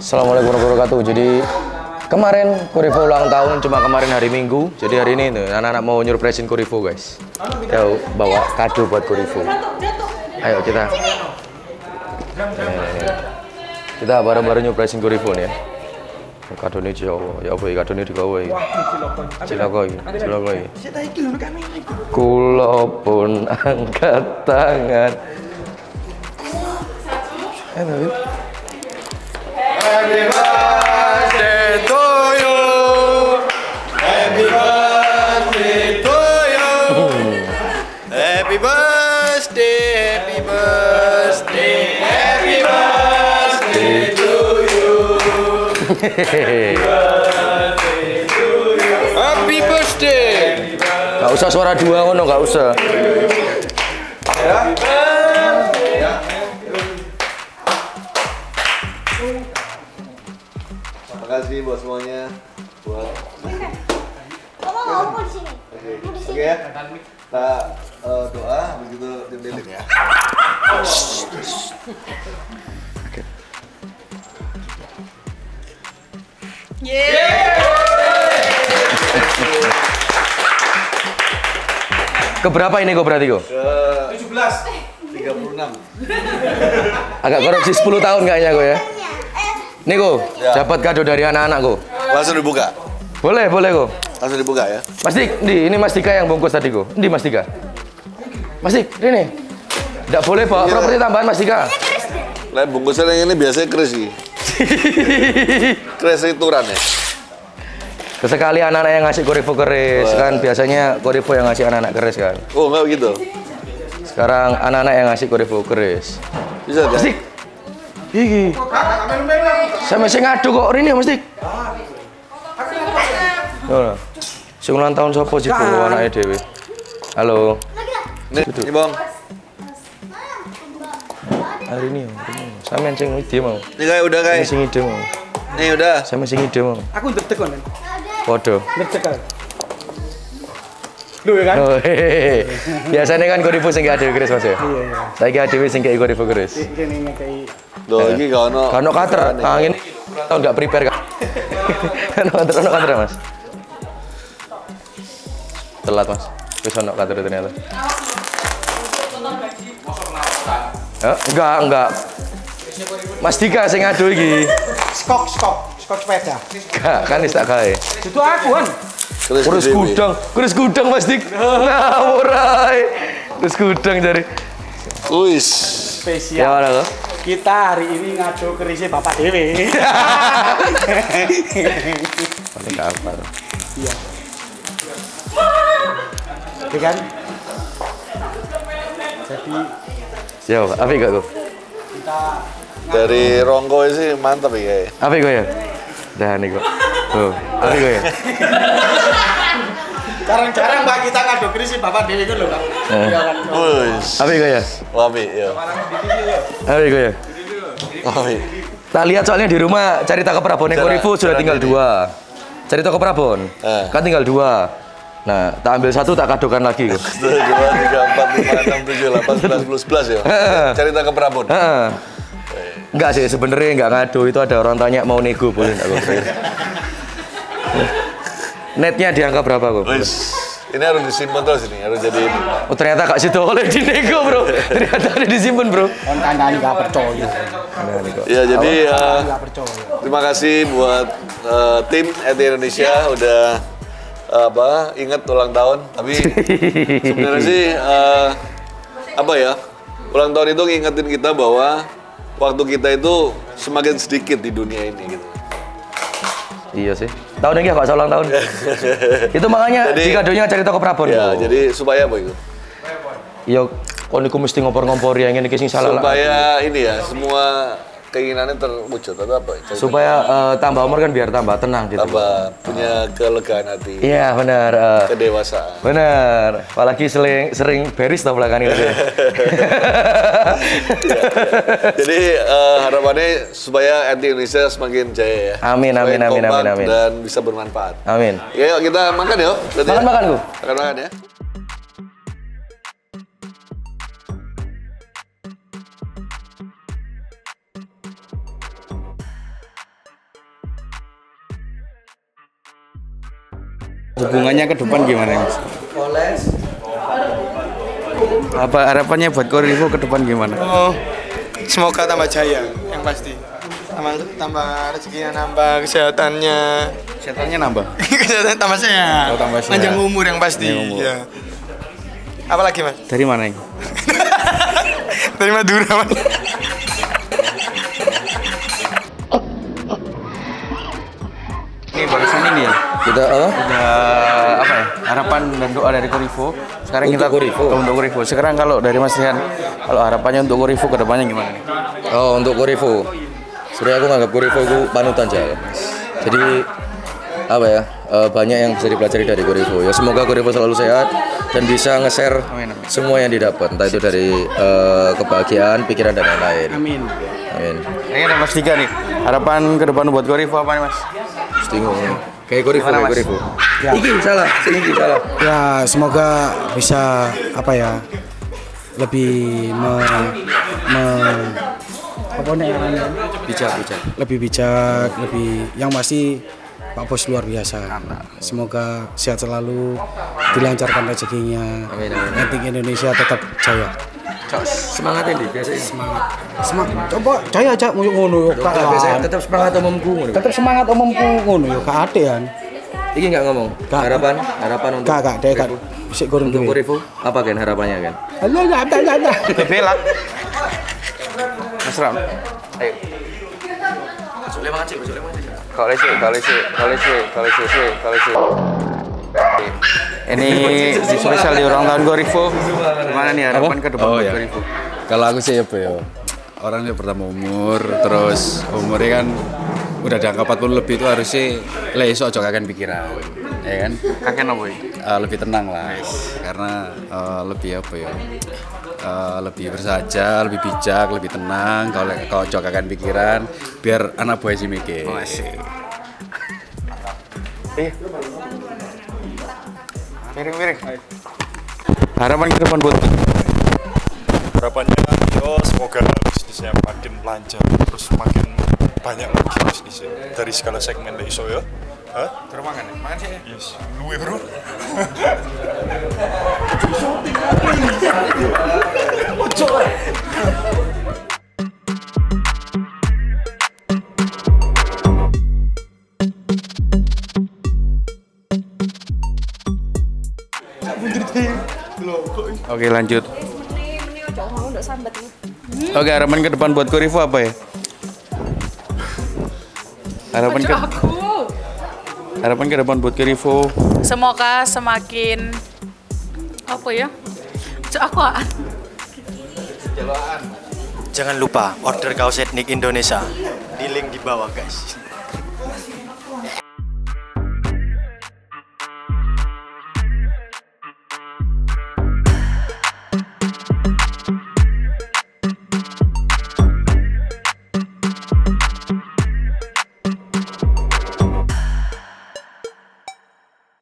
Assalamualaikum warahmatullahi wabarakatuh. Jadi kemarin Kurivo ulang tahun, cuma kemarin hari Minggu. Jadi hari ini anak-anak mau nyurpresin Kurivo, guys. Kita bawa kado buat Kurivo. Ayo kita. Kita bareng-bareng nyurpresin Kurivo nih ya. Kado ini jauh, ya apa ya kado ini digawe. Cilokoi. Kulo pun angkat tangan. Happy birthday to you. Happy birthday to you. Happy birthday, happy birthday, happy birthday to you. Happy birthday. Gak usah suara dua ngono, gak usah. Terima kasih buat semuanya. Buat. Mau di sini. Oke ya. Kita doa, habis itu tim-tim ya. Keberapa ini kok berarti kok? Ke 36. Agak korupsi 10 tahun kayaknya kok ya. Nih kok, dapat kado dari anak-anak kok. Langsung dibuka. Boleh kok. Langsung dibuka ya. Mas Dik, ini Mas Dika yang bungkus tadi kok. Ini Mas Dika. Mas Dik, ini. Enggak boleh bawa properti tambahan Mas Dika. Lah bungkusan yang ini biasanya keris sih. Keris ituran ya. Kesekali anak-anak yang ngasih Kurivo keris kan, biasanya Kurivo yang ngasih anak-anak keris kan. Oh, enggak begitu. Sekarang anak-anak yang ngasih Kurivo keris. Bisa kan? Mas Dik. Iki. Saya masih ngadu kok ini Mas Dik. Yo. Sing ulang tahun sapa sih kok anake dhewe. Halo. Nih, Bang. Hari ini. Sampeyan sing ide mau. Ini kayak udah kayak. Sing ide mau. Nih udah. Sampeyan sing ide mau. Aku ndek kon. Podo. Ndek kan. Lho ya kan? Oh, hehehe. Biasanya kan Kurivo sing gak ada keris Mas ya. Iya. Saiki dhewe sing kei Kurivo keris. Kene ngekei. Loh, ini gak ono. Kan kater. Ah ngene tau enggak prepare kan. Kan kater Mas. Telat Mas. Wis ono kater ternyata. Enggak. Mas Dika sing ngadu iki. Skok sepeda. Enggak, kan wis tak gawe. Itu aku kan. Keris gudang Mas Dik. Ngawur ae. Keris gudang jare. Wis. Ya Spesial. mana kok? Kita hari ini ngadu kerisnya Bapak Dewi. Paling apa? Iya. Ya kan? Jadi Siap, apik gak kok? kita Dari Ronggo sih mantap ya. Apik kok ya? Dah nih kok. Tuh, apik kok ya? jarang-jarang Mbak kita ngadu kerisnya Bapak Dewi itu loh, Pak. Iya kan? Wis. Apik kok ya? Wapi ya. Apik kok ya? Wapi. Tak lihat soalnya di rumah cari toko Prabon Kurivo sudah tinggal 2. Cari toko Prabon. Kan tinggal 2. Nah, tak ambil 1 tak kadokan lagi kok. 1, 2, 3, 4, 5, 6, 7, 8, 11 ya. Cerita ke Prabon. Enggak sih, sebenarnya enggak ngadu, itu ada orang tanya mau nego boleh enggak kok. Netnya di angka berapa kok? Wis. Ini harus disimpan terus ini, harus jadi ini. Oh ternyata Kak Sido oleh dinego bro. Ternyata ada disimpan bro. Kon kandani gak percaya. Ya jadi Gak percaya. terima kasih buat tim ET Indonesia udah ingat ulang tahun. Tapi sebenarnya sih apa ya, ulang tahun itu ngingetin kita bahwa waktu kita itu semakin sedikit di dunia ini gitu. Iya sih. Tahun ini Pak ulang tahun. Itu makanya Jadi- di kadonya cari toko Prabon. Ya, bro. jadi supaya apa itu? Iya, kon iku mesti ngompor-ngompor ya ngene iki sing salah lah. Supaya ini ya, semua keinginannya terwujud atau apa? Supaya tambah umur kan biar tambah tenang gitu. Tambah punya kelegaan hati, Iya, benar. kedewasaan. Benar. Apalagi sering beris tau belakangan ini. Jadi harapannya supaya anti Indonesia semakin jaya ya. Amin, Supaya amin, amin, kompak amin, amin. Dan bisa bermanfaat. Amin. Ya, yuk kita makan yuk. Berarti ya? Makan-makan, Gu. Makan ya. Hubungannya ke depan gimana, Mas? Apa harapannya buat Korevo ke depan gimana? Oh, semoga tambah jaya, yang pasti. Tambah rezekinya, nambah kesehatannya. Kesehatannya nambah. Kesehatan tambah sehat. Oh, tambah sehat. Panjang umur yang pasti. Panjang umur. Ya. Apalagi, Mas? Dari mana ini? Dari Madura, Mas. Ini barusan ini ya. Kita apa? Apa ya? Harapan dan doa dari Korevo. Sekarang Untuk kita Korevo. Untuk Korevo. Sekarang kalau dari Mas Rian, kalau harapannya untuk Korevo ke depannya gimana nih? Oh, untuk Korevo. Sebenarnya aku nganggap Korevo itu panutan aja. Jadi apa ya? Banyak yang bisa dipelajari dari Korevo. Ya semoga Korevo selalu sehat dan bisa nge-share Amin, amin. semua yang didapat, entah itu dari kebahagiaan, pikiran dan lain-lain. Amin. Amin. Ini ada Mas Dika nih. Harapan ke depan buat Korevo apa nih, Mas? Bingung. Kayak Korevo, Gimana, kayak Mas? Korevo. Iki salah, ini salah. Ya semoga bisa apa ya lebih apa namanya, Bijak. lebih bijak, lebih yang pasti Pak Bos luar biasa. Semoga sehat selalu, dilancarkan rezekinya. Amin, amin. Nanti Indonesia tetap jaya. Semangat ini biasanya. Semangat. Coba jaya aja mau ngono yo Biasanya Kak. tetap semangat omomku. Tetap semangat omongku ngono yo Kak Ade kan. Iki nggak ngomong. Gak. Harapan untuk Kak dek Kak. Sik gorong untuk duwe. Korevo apa kan harapannya kan? Allah. Bela. Mas Ram. Ayo. Boleh makan sih, boleh makan. Koalisi. Ini spesial di ulang tahun Korevo. Gimana nih harapan ke depan Oh, buat ya. Korevo? Kalau aku sih apa ya, orangnya pertama umur, terus umurnya kan udah di angka 40 lebih itu harusnya iso aja kakean pikiran, ya kan? Kakek apa ini? Lebih tenang lah, karena lebih apa ya, lebih bersahaja, lebih bijak, lebih tenang. Kalau aja kakean pikiran, biar anak buah sih mikir. Miring. Harapan ke depan buat Harapannya semoga bisnisnya makin lancar, terus makin banyak lagi bisnisnya dari segala segmen dari iso ya. Hah? Terus makan sih. Yes, luwe bro. Oke, lanjut. Oke, harapan ke depan buat Korevo apa ya? Harapan ke depan buat Korevo. Semoga semakin apa ya? Jangan lupa order kaos etnik Indonesia di link di bawah guys.